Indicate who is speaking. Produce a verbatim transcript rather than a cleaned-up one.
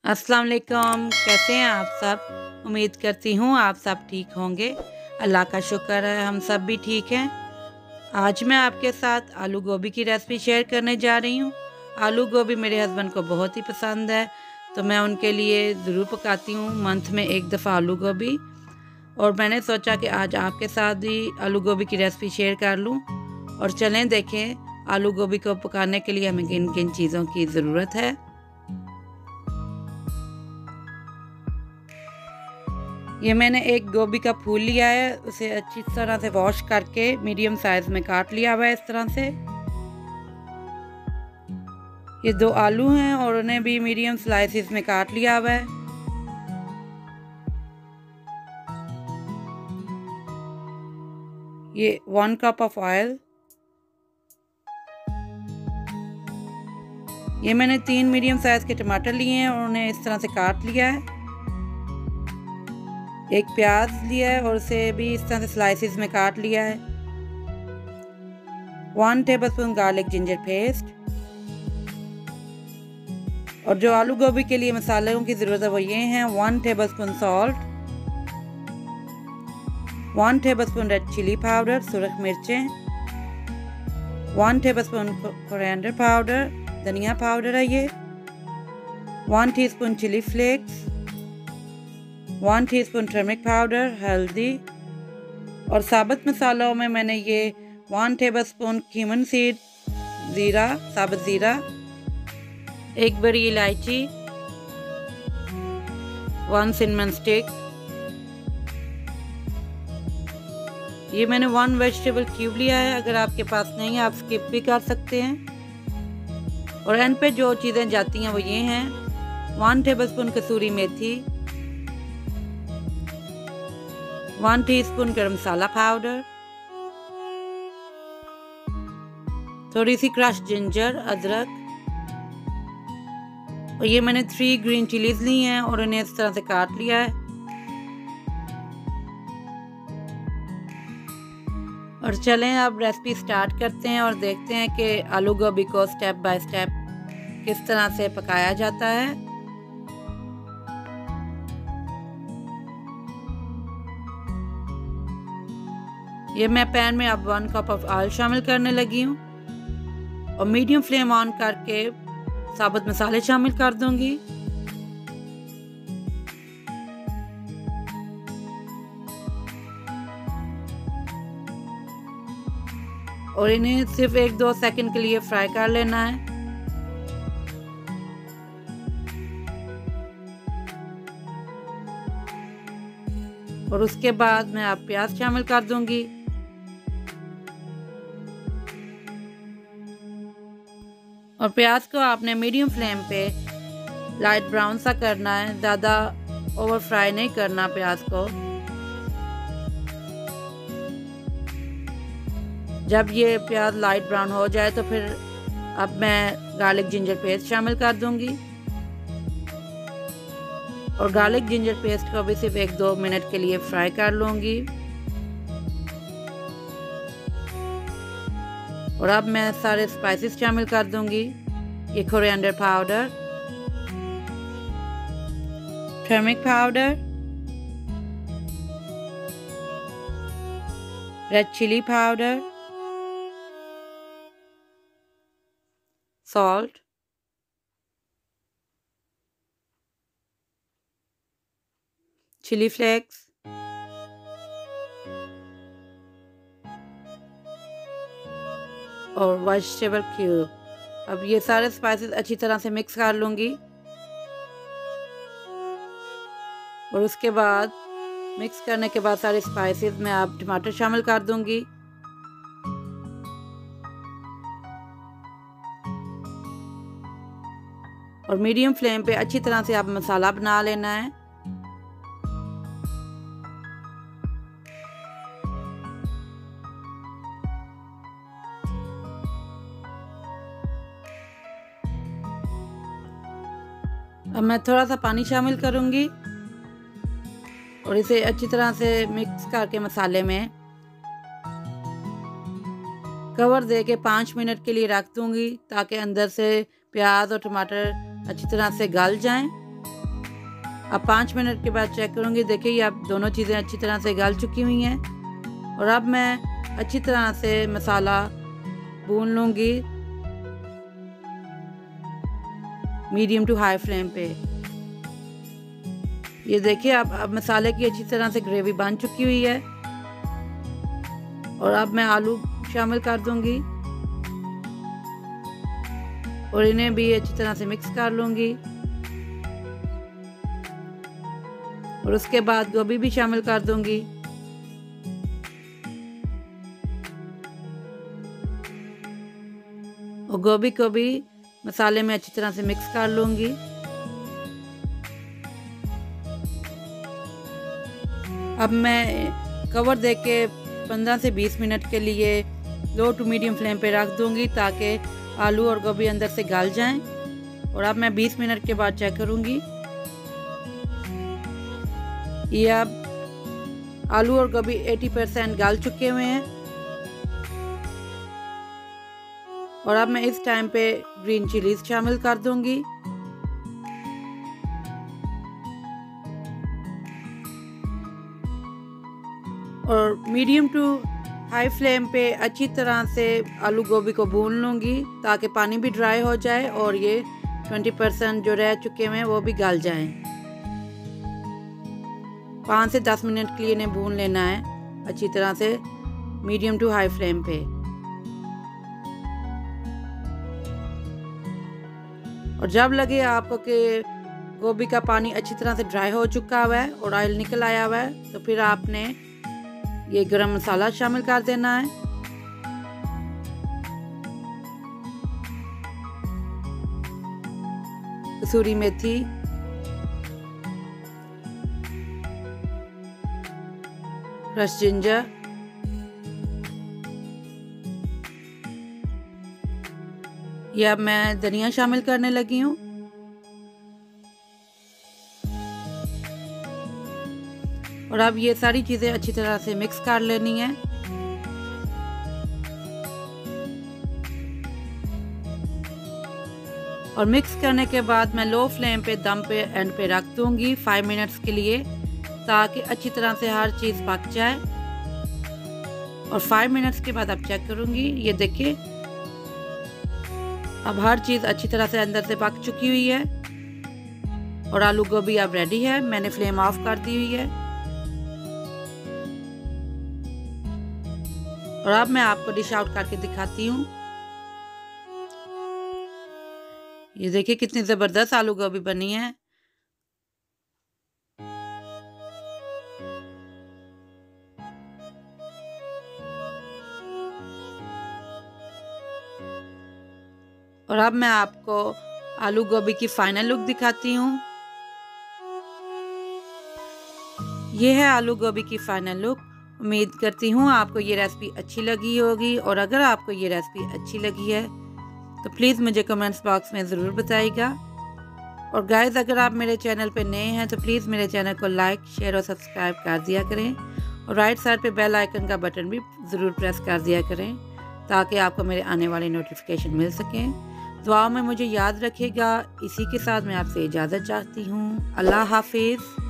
Speaker 1: अस्सलाम वालेकुम, कैसे हैं आप सब। उम्मीद करती हूँ आप सब ठीक होंगे। अल्लाह का शुक्र है हम सब भी ठीक हैं। आज मैं आपके साथ आलू गोभी की रेसिपी शेयर करने जा रही हूँ। आलू गोभी मेरे हस्बैंड को बहुत ही पसंद है, तो मैं उनके लिए ज़रूर पकाती हूँ मंथ में एक दफ़ा आलू गोभी। और मैंने सोचा कि आज आपके साथ भी आलू गोभी की रेसिपी शेयर कर लूँ। और चलें देखें आलू गोभी को पकाने के लिए हमें किन किन चीज़ों की ज़रूरत है। ये मैंने एक गोभी का फूल लिया है, उसे अच्छी तरह से वॉश करके मीडियम साइज में काट लिया हुआ है इस तरह से। ये दो आलू हैं और उन्हें भी मीडियम स्लाइसिस में काट लिया हुआ है। ये वन कप ऑफ ऑयल। ये मैंने तीन मीडियम साइज के टमाटर लिए हैं और उन्हें इस तरह से काट लिया है। एक प्याज लिया है और उसे भी इस तरह से स्लाइसिस में काट लिया है। One tablespoon garlic ginger paste. और जो आलू गोभी के लिए मसालों की ज़रूरत है वो ये हैं: one tablespoon salt, one tablespoon red chilli powder सुरख मिर्चें, वन टेबलस्पून कोरिएंडर पाउडर धनिया पाउडर है ये, one teaspoon chilli flakes, one teaspoon turmeric powder हल्दी। और साबुत मसालों में मैंने ये वन टेबलस्पून कीमन सीड ज़ीरा साबुत ज़ीरा, एक बड़ी इलायची, वन सिनेमन स्टिक। ये मैंने वन वेजिटेबल क्यूब लिया है, अगर आपके पास नहीं है आप स्किप भी कर सकते हैं। और एंड पे जो चीज़ें जाती हैं वो ये हैं: one tablespoon kasuri methi, one teaspoon garam masala powder, थोड़ी सी क्रश जिंजर अदरक। और ये मैंने थ्री ग्रीन चिलीज ली हैं और इन्हें इस तरह से काट लिया है। और चलें अब रेसिपी स्टार्ट करते हैं और देखते हैं कि आलू गोभी को स्टेप बाय स्टेप किस तरह से पकाया जाता है। ये मैं पैन में अब वन कप ऑफ ऑयल शामिल करने लगी हूँ और मीडियम फ्लेम ऑन करके साबुत मसाले शामिल कर दूंगी। और इन्हें सिर्फ एक दो सेकंड के लिए फ्राई कर लेना है। और उसके बाद मैं अब प्याज शामिल कर दूंगी। और प्याज को आपने मीडियम फ्लेम पे लाइट ब्राउन सा करना है, ज़्यादा ओवर फ्राई नहीं करना प्याज को। जब ये प्याज लाइट ब्राउन हो जाए तो फिर अब मैं गार्लिक जिंजर पेस्ट शामिल कर दूंगी। और गार्लिक जिंजर पेस्ट को भी सिर्फ एक दो मिनट के लिए फ्राई कर लूँगी। और अब मैं सारे स्पाइसेस शामिल कर दूंगी। ये coriander powder, turmeric powder, red chilli powder, salt, chili flakes, और वेजिटेबल क्यूब। अब ये सारे स्पाइसेस अच्छी तरह से मिक्स कर लूँगी। और उसके बाद मिक्स करने के बाद सारे स्पाइसेस में अब टमाटर शामिल कर दूँगी। और मीडियम फ्लेम पे अच्छी तरह से अब मसाला बना लेना है। अब मैं थोड़ा सा पानी शामिल करूंगी और इसे अच्छी तरह से मिक्स करके मसाले में कवर दे के पाँच मिनट के लिए रख दूंगी ताकि अंदर से प्याज और टमाटर अच्छी तरह से गल जाएं। अब पाँच मिनट के बाद चेक करूँगी। देखिए ये अब दोनों चीज़ें अच्छी तरह से गल चुकी हुई हैं। और अब मैं अच्छी तरह से मसाला भून लूँगी मीडियम टू हाई फ्लेम पे। ये देखिए अब अब मसाले की अच्छी तरह से ग्रेवी बन चुकी हुई है। और अब मैं आलू शामिल कर दूंगी और इन्हें भी अच्छी तरह से मिक्स कर लूँगी। और उसके बाद गोभी भी शामिल कर दूंगी। और गोभी को भी मसाले में अच्छी तरह से मिक्स कर लूँगी। अब मैं कवर दे के पंद्रह से बीस मिनट के लिए लो टू मीडियम फ्लेम पे रख दूँगी ताकि आलू और गोभी अंदर से गल जाएं। और अब मैं बीस मिनट के बाद चेक करूँगी। ये अब आलू और गोभी अस्सी परसेंट गल चुके हुए हैं। और अब मैं इस टाइम पे ग्रीन चिलीज शामिल कर दूंगी। और मीडियम टू हाई फ्लेम पे अच्छी तरह से आलू गोभी को भून लूँगी ताकि पानी भी ड्राई हो जाए और ये बीस परसेंट जो रह चुके हैं वो भी गल जाएं। पाँच से दस मिनट के लिए इन्हें भून लेना है अच्छी तरह से मीडियम टू हाई फ्लेम पे। और जब लगे आपको कि गोभी का पानी अच्छी तरह से ड्राई हो चुका हुआ है और ऑयल निकल आया हुआ है तो फिर आपने ये गरम मसाला शामिल कर देना है। कसूरी मेथी, क्रश जिंजर, ये अब मैं धनिया शामिल करने लगी हूँ। और अब ये सारी चीज़ें अच्छी तरह से मिक्स कर लेनी है। और मिक्स करने के बाद मैं लो फ्लेम पे दम पे एंड पे रख दूँगी फाइव मिनट्स के लिए ताकि अच्छी तरह से हर चीज़ पक जाए। और फाइव मिनट्स के बाद अब चेक करूँगी। ये देखिए अब हर चीज़ अच्छी तरह से अंदर से पक चुकी हुई है और आलू गोभी अब रेडी है। मैंने फ्लेम ऑफ कर दी हुई है। और अब मैं आपको डिश आउट करके दिखाती हूँ। ये देखिए कितनी ज़बरदस्त आलू गोभी बनी है। और अब मैं आपको आलू गोभी की फाइनल लुक दिखाती हूँ। ये है आलू गोभी की फाइनल लुक। उम्मीद करती हूँ आपको ये रेसिपी अच्छी लगी होगी। और अगर आपको ये रेसिपी अच्छी लगी है तो प्लीज़ मुझे कमेंट्स बॉक्स में ज़रूर बताइएगा। और गाइस अगर आप मेरे चैनल पे नए हैं तो प्लीज़ मेरे चैनल को लाइक, शेयर और सब्सक्राइब कर दिया करें। और राइट साइड पे बेल आइकन का बटन भी ज़रूर प्रेस कर दिया करें ताकि आपको मेरे आने वाले नोटिफिकेशन मिल सकें। दुआओं में मुझे याद रखिएगा। इसी के साथ मैं आपसे इजाज़त चाहती हूँ। अल्लाह हाफिज़।